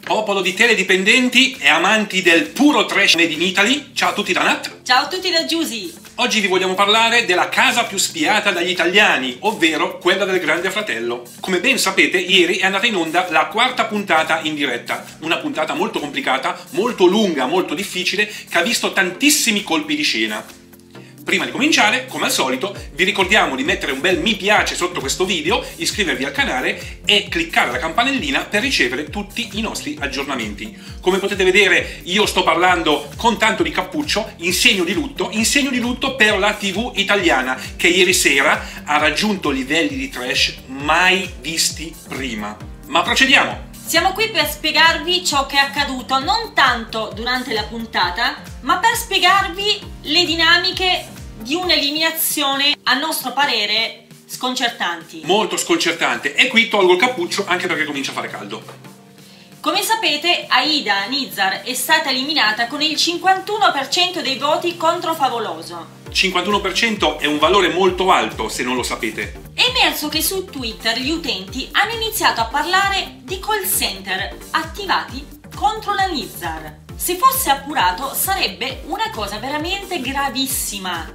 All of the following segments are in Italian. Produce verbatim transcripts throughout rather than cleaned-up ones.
Popolo di teledipendenti e amanti del puro trash made in Italy, ciao a tutti da Nat. Ciao a tutti da Giusy. Oggi vi vogliamo parlare della casa più spiata dagli italiani, ovvero quella del Grande Fratello. Come ben sapete, ieri è andata in onda la quarta puntata in diretta, una puntata molto complicata, molto lunga, molto difficile, che ha visto tantissimi colpi di scena. Prima di cominciare, come al solito, vi ricordiamo di mettere un bel mi piace sotto questo video, iscrivervi al canale e cliccare la campanellina per ricevere tutti i nostri aggiornamenti. Come potete vedere, io sto parlando con tanto di cappuccio, in segno di lutto, in segno di lutto per la tivù italiana, che ieri sera ha raggiunto livelli di trash mai visti prima. Ma procediamo! Siamo qui per spiegarvi ciò che è accaduto non tanto durante la puntata, ma per spiegarvi le dinamiche di un'eliminazione, a nostro parere, sconcertanti. Molto sconcertante. E qui tolgo il cappuccio anche perché comincia a fare caldo. Come sapete, Aida Nizar è stata eliminata con il cinquantuno per cento dei voti contro Favoloso. cinquantuno per cento è un valore molto alto, se non lo sapete. È emerso che su Twitter gli utenti hanno iniziato a parlare di call center attivati contro la Nizar. Se fosse appurato sarebbe una cosa veramente gravissima.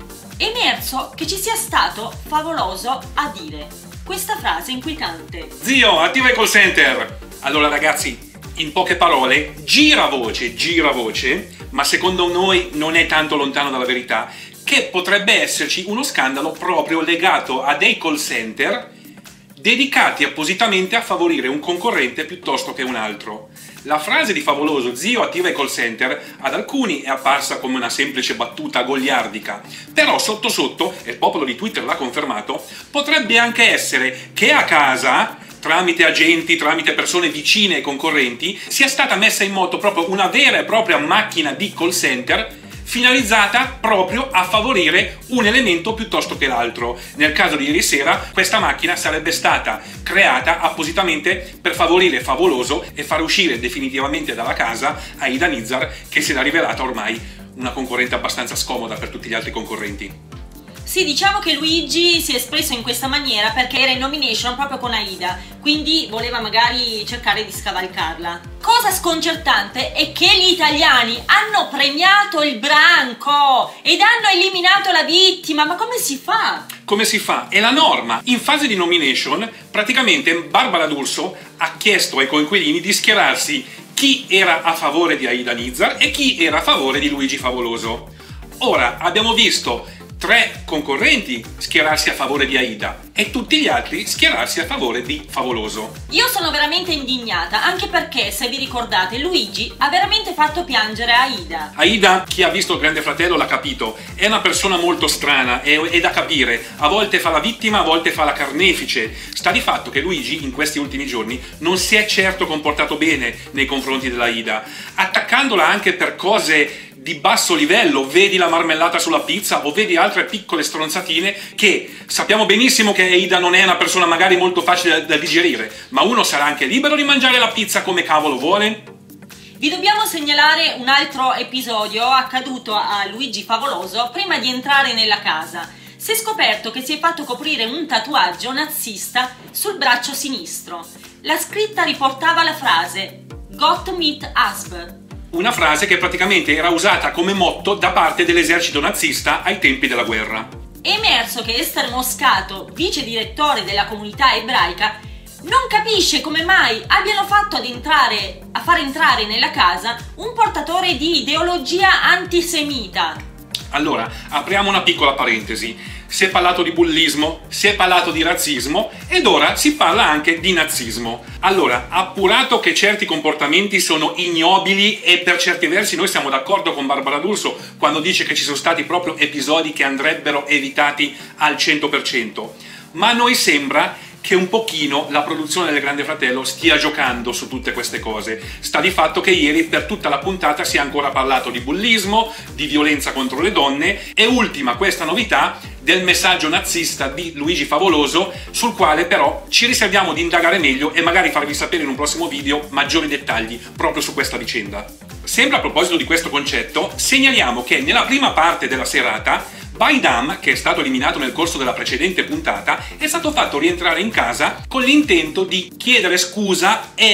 È emerso che ci sia stato Favoloso a dire questa frase inquietante: Zio, attiva i call center! Allora ragazzi, in poche parole, gira voce, gira voce, ma secondo noi non è tanto lontano dalla verità, che potrebbe esserci uno scandalo proprio legato a dei call center dedicati appositamente a favorire un concorrente piuttosto che un altro. La frase di Favoloso, zio attiva i call center, ad alcuni è apparsa come una semplice battuta goliardica, però sotto sotto, e il popolo di Twitter l'ha confermato, potrebbe anche essere che a casa, tramite agenti, tramite persone vicine ai concorrenti, sia stata messa in moto proprio una vera e propria macchina di call center finalizzata proprio a favorire un elemento piuttosto che l'altro. Nel caso di ieri sera, questa macchina sarebbe stata creata appositamente per favorire Favoloso e far uscire definitivamente dalla casa Aida Nizar, che si era rivelata ormai una concorrente abbastanza scomoda per tutti gli altri concorrenti. Sì, diciamo che Luigi si è espresso in questa maniera perché era in nomination proprio con Aida, quindi voleva magari cercare di scavalcarla. Cosa sconcertante è che gli italiani hanno premiato il branco ed hanno eliminato la vittima, ma come si fa? Come si fa? È la norma. In fase di nomination, praticamente Barbara D'Urso ha chiesto ai coinquilini di schierarsi chi era a favore di Aida Nizar e chi era a favore di Luigi Favoloso. Ora, abbiamo visto tre concorrenti schierarsi a favore di Aida e tutti gli altri schierarsi a favore di Favoloso. Io sono veramente indignata, anche perché, se vi ricordate, Luigi ha veramente fatto piangere Aida. Aida, chi ha visto il Grande Fratello l'ha capito, è una persona molto strana, è, è da capire, a volte fa la vittima, a volte fa la carnefice. Sta di fatto che Luigi in questi ultimi giorni non si è certo comportato bene nei confronti della Aida, attaccandola anche per cose di basso livello, vedi la marmellata sulla pizza o vedi altre piccole stronzatine che sappiamo benissimo che Aida non è una persona magari molto facile da, da digerire, ma uno sarà anche libero di mangiare la pizza come cavolo vuole. Vi dobbiamo segnalare un altro episodio accaduto a Luigi Favoloso prima di entrare nella casa. Si è scoperto che si è fatto coprire un tatuaggio nazista sul braccio sinistro. La scritta riportava la frase "Gott mit Asp", una frase che praticamente era usata come motto da parte dell'esercito nazista ai tempi della guerra. È emerso che Esther Moscato, vice direttore della comunità ebraica, non capisce come mai abbiano fatto ad entrare, a far entrare nella casa un portatore di ideologia antisemita. Allora, apriamo una piccola parentesi. Si è parlato di bullismo, si è parlato di razzismo ed ora si parla anche di nazismo. Allora, appurato che certi comportamenti sono ignobili e per certi versi noi siamo d'accordo con Barbara D'Urso quando dice che ci sono stati proprio episodi che andrebbero evitati al cento per cento, ma a noi sembra che un pochino la produzione del Grande Fratello stia giocando su tutte queste cose. Sta di fatto che ieri per tutta la puntata si è ancora parlato di bullismo, di violenza contro le donne e ultima questa novità del messaggio nazista di Luigi Favoloso, sul quale però ci riserviamo di indagare meglio e magari farvi sapere in un prossimo video maggiori dettagli proprio su questa vicenda. Sempre a proposito di questo concetto, segnaliamo che nella prima parte della serata Baydam, che è stato eliminato nel corso della precedente puntata, è stato fatto rientrare in casa con l'intento di chiedere scusa e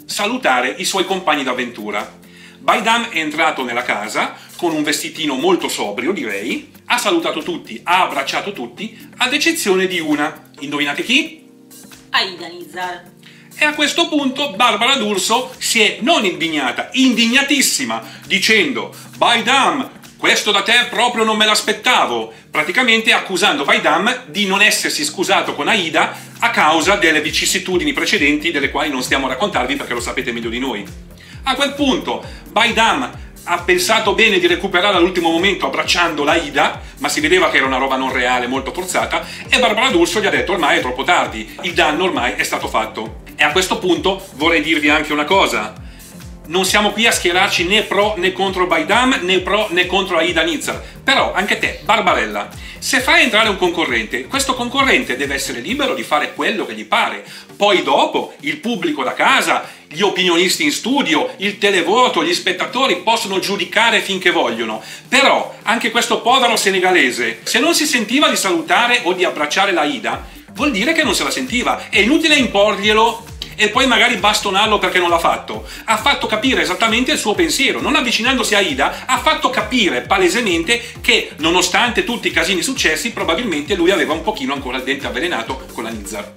salutare i suoi compagni d'avventura. Baidam è entrato nella casa con un vestitino molto sobrio, direi, ha salutato tutti, ha abbracciato tutti, ad eccezione di una. Indovinate chi? Aida Nizar. E a questo punto Barbara D'Urso si è non indignata, indignatissima, dicendo: Baidam, questo da te proprio non me l'aspettavo, praticamente accusando Baidam di non essersi scusato con Aida a causa delle vicissitudini precedenti, delle quali non stiamo a raccontarvi perché lo sapete meglio di noi. A quel punto Baidam ha pensato bene di recuperare all'ultimo momento abbracciando la Aida, ma si vedeva che era una roba non reale, molto forzata, e Barbara D'Urso gli ha detto: ormai è troppo tardi, il danno ormai è stato fatto. E a questo punto vorrei dirvi anche una cosa: non siamo qui a schierarci né pro né contro Baidam, né pro né contro Aida Nizar, però anche te, Barbarella, se fai entrare un concorrente, questo concorrente deve essere libero di fare quello che gli pare. Poi dopo il pubblico da casa, gli opinionisti in studio, il televoto, gli spettatori possono giudicare finché vogliono. Però anche questo povero senegalese, se non si sentiva di salutare o di abbracciare la Aida, vuol dire che non se la sentiva. È inutile imporglielo e poi magari bastonarlo perché non l'ha fatto. Ha fatto capire esattamente il suo pensiero. Non avvicinandosi a Aida, ha fatto capire palesemente che, nonostante tutti i casini successi, probabilmente lui aveva un pochino ancora il dente avvelenato con la Nizar.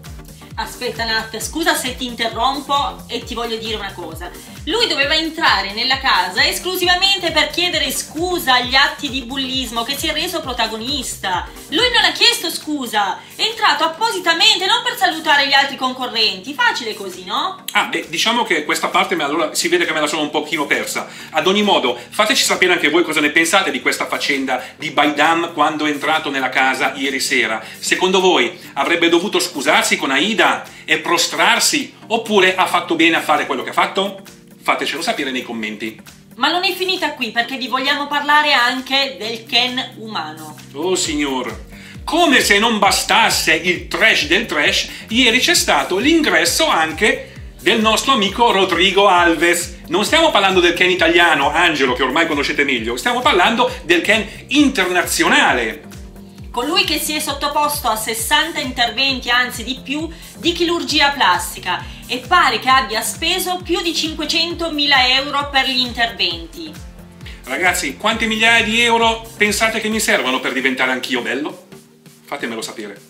Aspetta Nat, scusa se ti interrompo e ti voglio dire una cosa. Lui doveva entrare nella casa esclusivamente per chiedere scusa agli atti di bullismo che si è reso protagonista. Lui non ha chiesto scusa, è entrato appositamente, non per salutare gli altri concorrenti. Facile così, no? Ah, beh, diciamo che questa parte me, allora, si vede che me la sono un pochino persa. Ad ogni modo, fateci sapere anche voi cosa ne pensate di questa faccenda di Baidam quando è entrato nella casa ieri sera. Secondo voi avrebbe dovuto scusarsi con Aida e prostrarsi, oppure ha fatto bene a fare quello che ha fatto? Fatecelo sapere nei commenti. Ma non è finita qui, perché vi vogliamo parlare anche del Ken umano. Oh signor, come se non bastasse il trash del trash, ieri c'è stato l'ingresso anche del nostro amico Rodrigo Alves. Non stiamo parlando del Ken italiano, Angelo, che ormai conoscete meglio, stiamo parlando del Ken internazionale. Colui che si è sottoposto a sessanta interventi, anzi di più, di chirurgia plastica, e pare che abbia speso più di cinquecentomila euro per gli interventi. Ragazzi, quante migliaia di euro pensate che mi servono per diventare anch'io bello? Fatemelo sapere.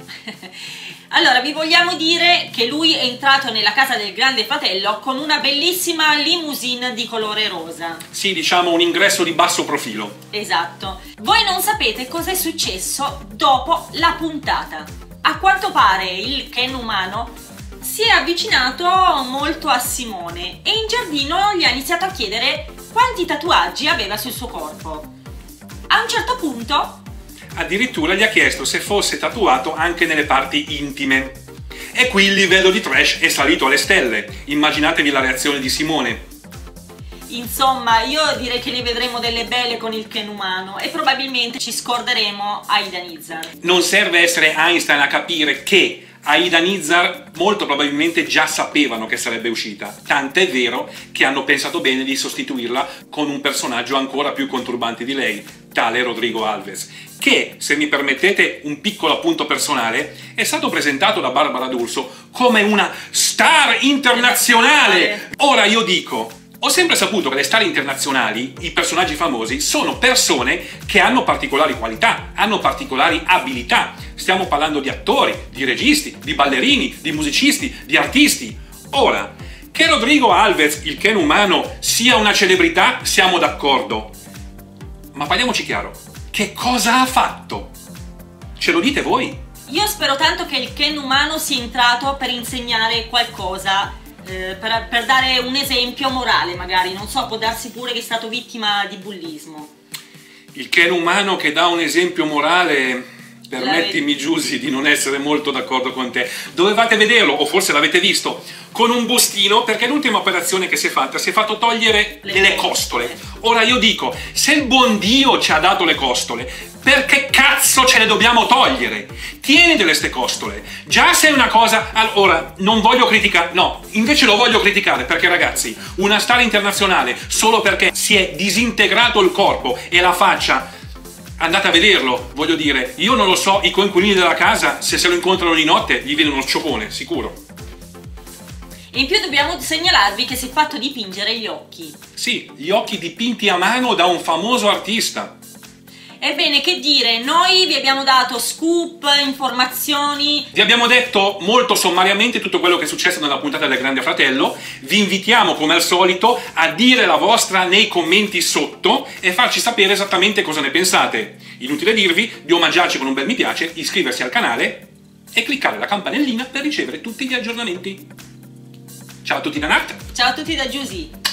Allora, vi vogliamo dire che lui è entrato nella casa del Grande Fratello con una bellissima limousine di colore rosa. Sì, diciamo un ingresso di basso profilo. Esatto. Voi non sapete cosa è successo dopo la puntata. A quanto pare il Ken umano si è avvicinato molto a Simone e in giardino gli ha iniziato a chiedere quanti tatuaggi aveva sul suo corpo. A un certo punto addirittura gli ha chiesto se fosse tatuato anche nelle parti intime. E qui il livello di trash è salito alle stelle. Immaginatevi la reazione di Simone. Insomma, io direi che ne vedremo delle belle con il Ken umano e probabilmente ci scorderemo Aida Nizar. Non serve essere Einstein a capire che Aida Nizar molto probabilmente già sapevano che sarebbe uscita, tant'è vero che hanno pensato bene di sostituirla con un personaggio ancora più conturbante di lei, tale Rodrigo Alves, che, se mi permettete un piccolo appunto personale, è stato presentato da Barbara D'Urso come una star internazionale. Ora io dico, ho sempre saputo che le star internazionali, i personaggi famosi, sono persone che hanno particolari qualità, hanno particolari abilità. Stiamo parlando di attori, di registi, di ballerini, di musicisti, di artisti. Ora, che Rodrigo Alves, il Ken umano, sia una celebrità, siamo d'accordo. Ma parliamoci chiaro, che cosa ha fatto? Ce lo dite voi? Io spero tanto che il Ken umano sia entrato per insegnare qualcosa, eh, per, per dare un esempio morale magari, non so, può darsi pure che è stato vittima di bullismo. Il Ken umano che dà un esempio morale... Permettimi, Giusy, di non essere molto d'accordo con te. Dovevate vederlo, o forse l'avete visto, con un bustino, perché l'ultima operazione che si è fatta si è fatto togliere le, le costole. Ora io dico, se il buon Dio ci ha dato le costole, perché cazzo ce le dobbiamo togliere? Tieni delle ste costole. Già se è una cosa... Allora, non voglio criticare... No, invece lo voglio criticare, perché ragazzi, una star internazionale, solo perché si è disintegrato il corpo e la faccia... Andate a vederlo, voglio dire, io non lo so, i coinquilini della casa, se se lo incontrano di notte, gli viene uno sciopone, sicuro. E in più dobbiamo segnalarvi che si è fatto dipingere gli occhi. Sì, gli occhi dipinti a mano da un famoso artista. Ebbene, che dire, noi vi abbiamo dato scoop, informazioni. Vi abbiamo detto molto sommariamente tutto quello che è successo nella puntata del Grande Fratello. Vi invitiamo, come al solito, a dire la vostra nei commenti sotto e farci sapere esattamente cosa ne pensate. Inutile dirvi di omaggiarci con un bel mi piace, iscriversi al canale e cliccare la campanellina per ricevere tutti gli aggiornamenti. Ciao a tutti da Nat! Ciao a tutti da Giusy!